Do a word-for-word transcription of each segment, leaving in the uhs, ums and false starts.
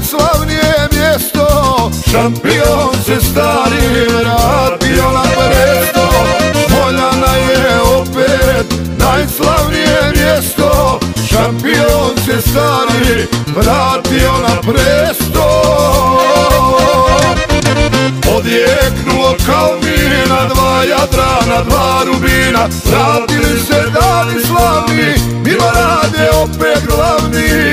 najslavnije mjesto, šampion se stari vratio na presto. Smoljana je opet najslavnije mjesto, šampion se stari vratio na presto. Odjeknulo kao mina, dva Jadrana, dva Rubina, vratili se dani slavni, Milorad je opet glavni.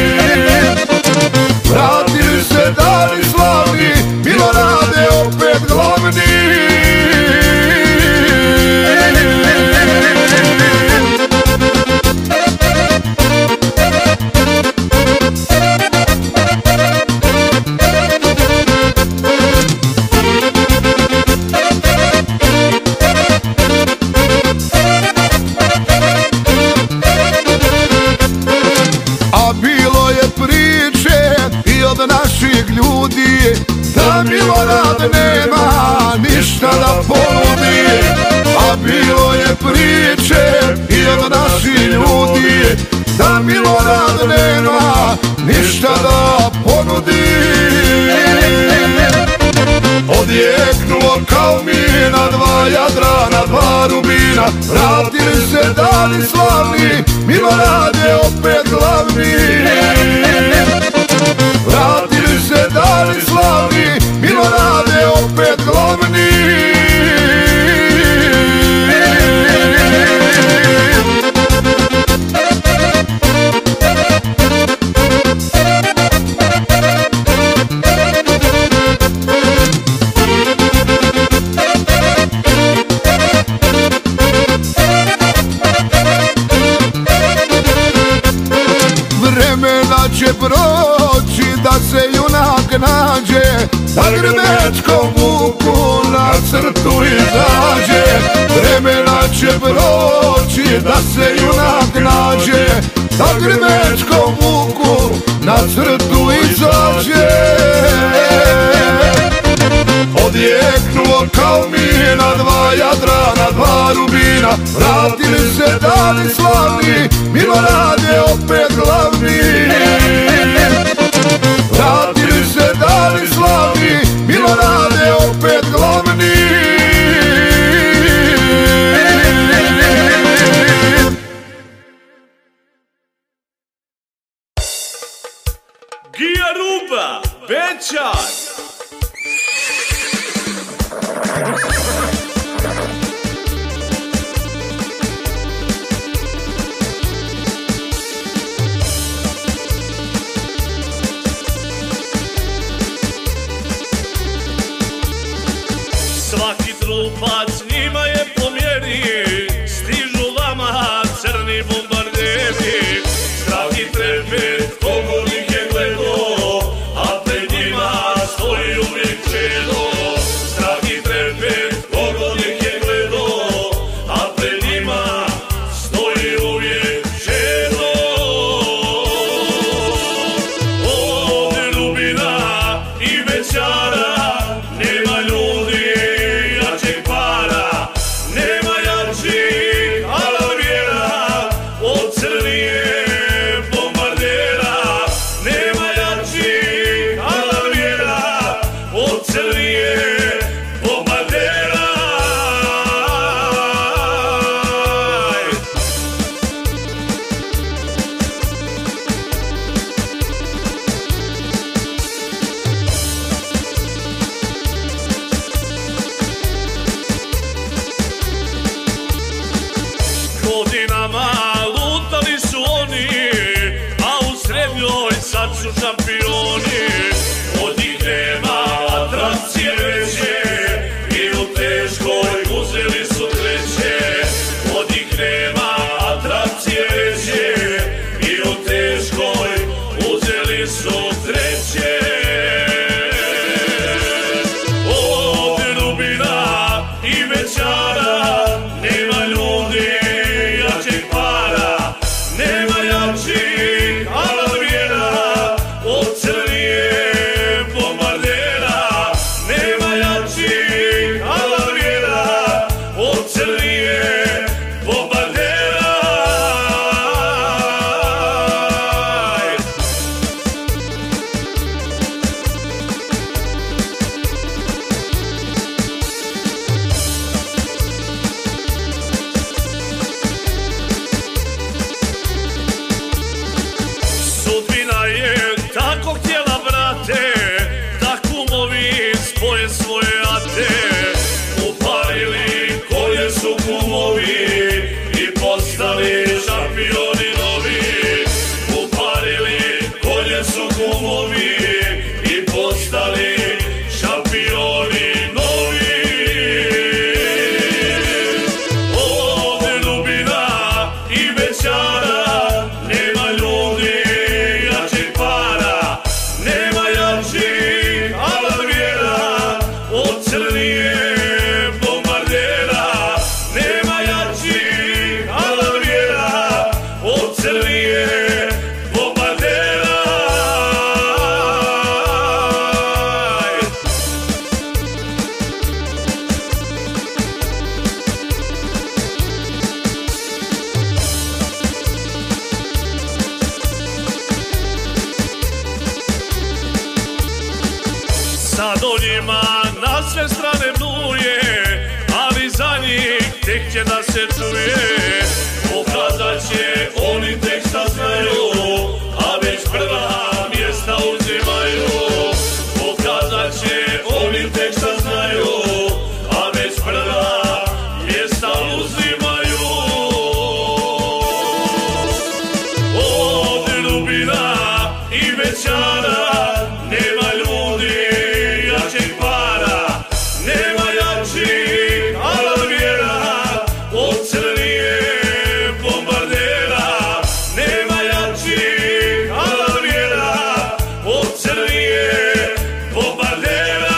Vratili se dani slavni, Milorad je opet glavni. Naših ljudi da Milorad nema ništa da ponudi, a bilo je priče i od naših ljudi da Milorad nema ništa da ponudi. Odjeknulo kao mina, dva Jadrana, dva Rubina, vratili se dani slavni, Milorad je opet glavni. Vratili se dani slavni, Milorad je opet glavni. Vremena će proći da se junak nađe, da grmečkom vuku na crtu izađe. Vremena će proći da se junak nađe, da grmečkom vuku na crtu izađe. Odjeknulo kao mina, dva Jadrana, dva Rubina, vratili se dani slavni, Milorad je opet glavni. Vratili se dani slavni, Milorad je opet glavni. Gija Ruba, Bečar. Svaki trupac njima je po mjeri, stižu vama crni bombarderi. Strah i trepet kogo ih je gledo, a pred njima stoji uvijek čedo. Strah i trepet kogo ih je gledo, a pred njima stoji uvijek čedo. Ovdje Rubina i Bečara nema ljudi jačeg para, nema jačih alavijera od crnije bombardera. Nema jačih alavijera od crnije bombardera. Godinama lutali su oni, a u srednjoj sad su šampioni. Od njih nema atrakcije veće, i u teškoj uzeli su treće. Od njih nema atrakcije veće, i u teškoj uzeli su treće. Ovdje Rubina i Bečara nema ljudi jačeg para, nema jačih alavijera od crnije njima na sve strane bnuje, ali za njih tek će da se čuje. Pokazat će oni tek šta znaju, a već prva mjesta uzimaju. Pokazat će oni tek šta znaju, a već prva mjesta uzimaju. Ovdje Dubina i Bećara nema ljudi jačeg para, nema jačih alarmijera od crnije bombardera. Nema jačih alarmijera od crnije bombardera.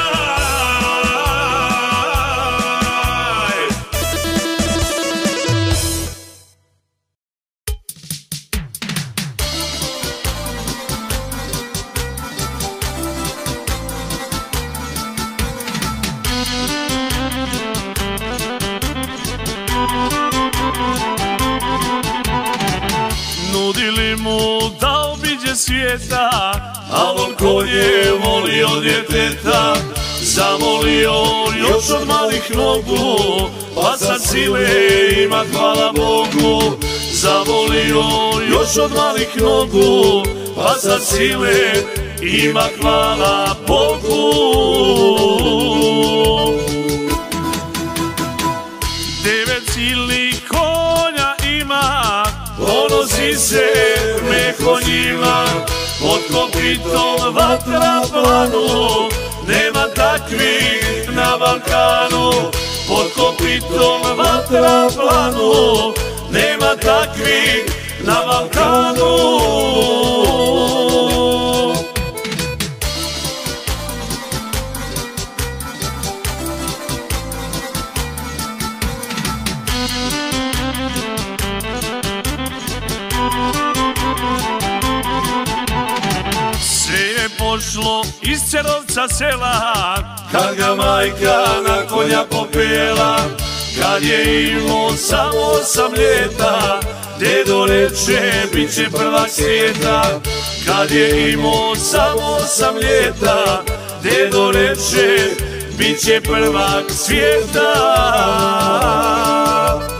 Nudili mu da obiđe svijeta, a on koji je volio djeteta, zamolio još od malih nogu, pa sad sile ima hvala Bogu. Zamolio još od malih nogu, pa sad sile ima hvala Bogu. Devet silnih konja ima, ponosi se meho njima, pod kopitom vatra planu, nema takvih na Balkanu. Pod kopitom vatra planu, nema takvih na Balkanu. Sve je pošlo iz Cerovca sela, kad ga majka na konja popela. Kad je imao samo osam ljeta, dedo reče bit će prvak svijeta. Kad je imao samo osam ljeta, dedo reče bit će prvak svijeta.